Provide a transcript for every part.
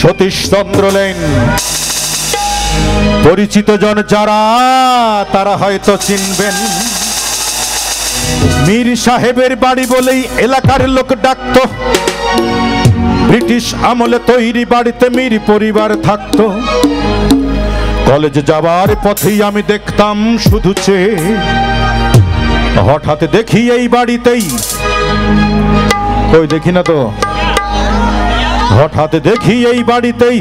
Satishchandra lane. পরিচিত জন যারা তারা হয়তো চিনবেন, মীর সাহেবের বাড়ি বলেই এলাকার লোক ডাকত। ব্রিটিশ আমলে তৈরি বাড়িতে মীর পরিবার থাকতো। কলেজে যাবার পথেই আমি দেখতাম শুধু চেয়ে, হঠাৎ দেখি এই বাড়িতেই, কই দেখি না তো, হঠাৎ দেখি এই বাড়িতেই,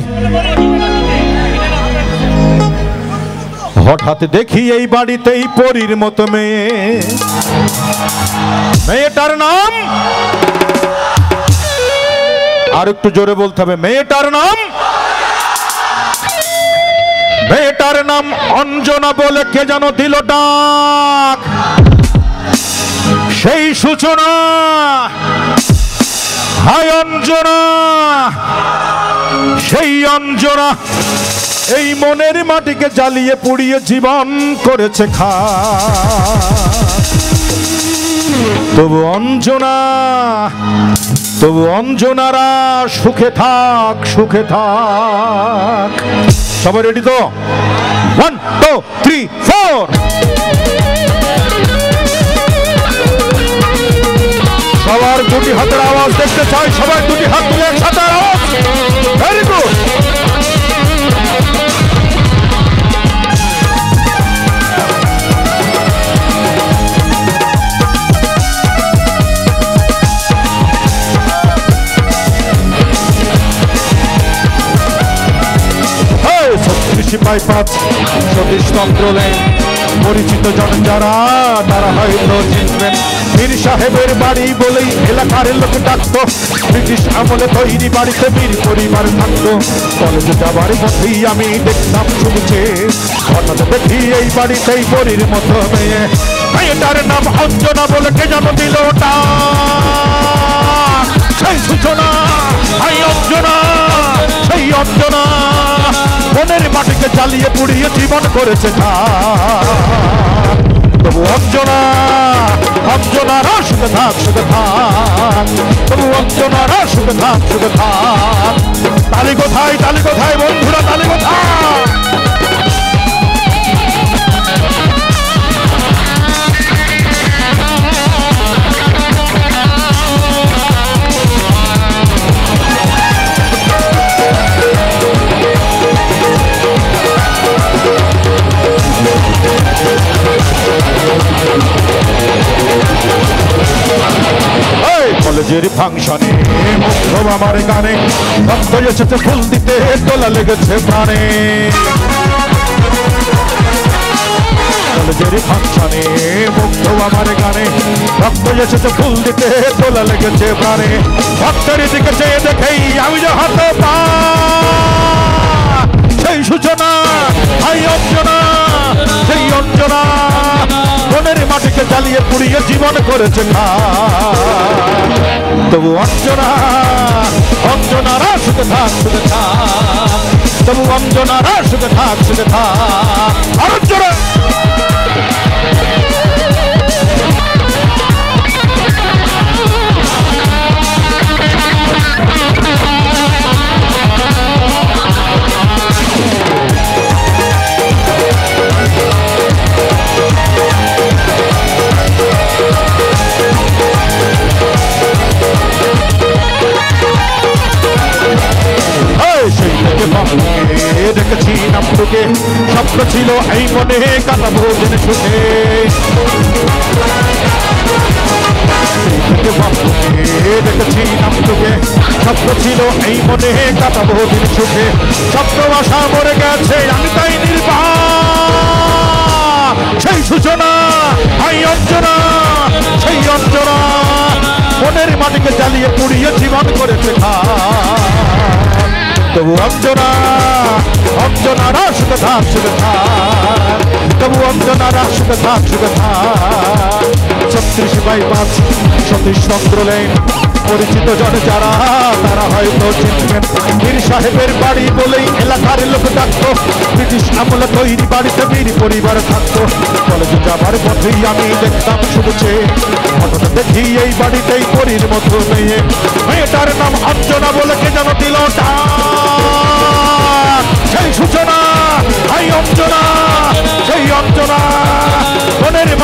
হঠাৎ দেখি এই বাড়িতেই পরীর মতো মেয়ে। মেয়েটার নাম, আর একটু জোরে বলতে হবে, মেয়েটার নাম, মেয়েটার নাম অঞ্জনা বলে কে যেন দিল ডাক। সেই সূচনা, হায় অঞ্জনা, সেই অঞ্জনা এই মনের মাটিকে জ্বালিয়ে পুড়িয়ে জীবন করেছে খা। তবু অঞ্জনা, তবু অঞ্জনারা সুখে থাক, সুখে থাক। সবাই রেডি তো? 1 2 3 4। সবার দুটি হাতের আওয়াজ দেখতে চাই, সবাই দুটি হাত তুলে একসাথে আওয়াজ। Very good. Bypass Satishchandra lane. পরিচিত জন যারা তারা হয়তো চিনবেন, মীর সাহেবের বাড়ি বলেই এলাকার লোক ডাকত। ব্রিটিশ আমলে তৈরি বাড়িতে মীর পরিবার থাকতো। কলেজে যাবার পথেই আমি দেখতাম শুনছে, হঠাৎ দেখি এই বাড়িতেই পরীর মতো মেয়ে। মেয়েটার নাম অঞ্জনা বলে কে যেন দিল ডাক। সেই সূচনা, এই অঞ্জনা, সেই অঞ্জনা মনের মাটিকে জ্বালিয়ে পুড়িয়ে জীবন করেছে খা। তবু অঞ্জনা, অঞ্জনারা সুখে থাক, সুখে থাক। তবু অঞ্জনারা সুখে থাক, সুখে থাক। তালি কোথায়, তালি কোথায় বন্ধুরা, তালি কোথায়? কলেজের ফাংশনে মুগ্ধ আমার গানে, রক্ত এসেছে ফুল দিতে, তোলা লেগেছে প্রাণে। কলেজের ফাংশনে মুগ্ধ আমার গানে, রক্ত এসেছে ফুল দিতে, তোলা লেগেছে প্রাণে। ভক্তের দিকে চেয়ে দেখেই আমি যে হাত পা। সেই সূচনা, হাই অঞ্জনা, সেই অঞ্জনা মনের মাটিকে জ্বালিয়ে পুড়িয়ে জীবন করেছে খা। তবু অঞ্জনা, অঞ্জনারা সুখে থাক, সুখে থাক। তবু অঞ্জনারা সুখে থাক, সুখে থাক। অঞ্জনা দেখেছি নামটুকে, স্বপ্ন ছিল এই মনে কাটাবো দিন সুখে। দেখেছি নামটুকে, স্বপ্ন ছিল এই মনে কাটাবো দিন সুখে। স্বপ্ন আশা মরে গেছে, আমি তাই নির্বাক। সেই সূচনা, এই অঞ্জনা, সেই অঞ্জনা মনের মাটিকে জ্বালিয়ে পুড়িয়ে জীবন করেছে খা। তবু অঞ্জনা, অঞ্জনারা সুখে থাক, সুখে থাক। তবু অঞ্জনারা সুখে থাক, সুখে থাক। 36 বাইপাস সতীশচন্দ্র লেন। পরিচিত জন যারা তারা হয়তো চিনবেন, মীর সাহেবের বাড়ি বলেই এলাকার লোক ডাকতো। ব্রিটিশ আমলে তৈরি বাড়িতে মীর পরিবার থাকতো। কলেজে যাবার পথেই আমি দেখতাম শুনেছে, হঠাৎ দেখি এই বাড়িতেই পরীর মতো মেয়ে। মেয়েটার নাম অঞ্জনা বলে কে যেন দিল ডাক।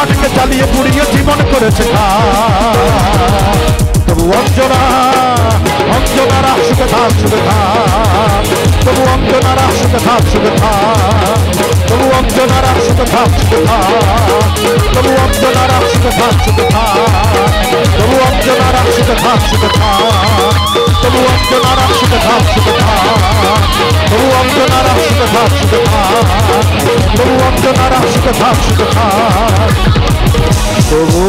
প্রাণকে জ্বালিয়ে পুড়িয়ে জীবন করেছে তবু অঞ্জনা অঞ্জনারা সুখে থাক সুখে থাক তবু অঞ্জনারা সুখে থাক সুখে থাক তবু অঞ্জনারা সুখে থাক সুখে থাক তবু অঞ্জনারা সুখে থাক সুখে থাক তবু অঞ্জনারা সুখে থাক সুখে থাক তবু অঞ্জনারা সুখে থাক সুখে থাক তবু অঞ্জনারা সুখে থাক সুখে থাক তবু অঞ্জনারা সুখে থাক সুখে থাক তবু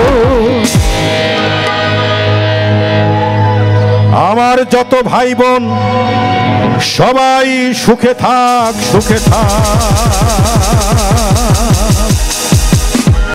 আমার যত ভাই বোন সবাই সুখে থাক সুখে থাক।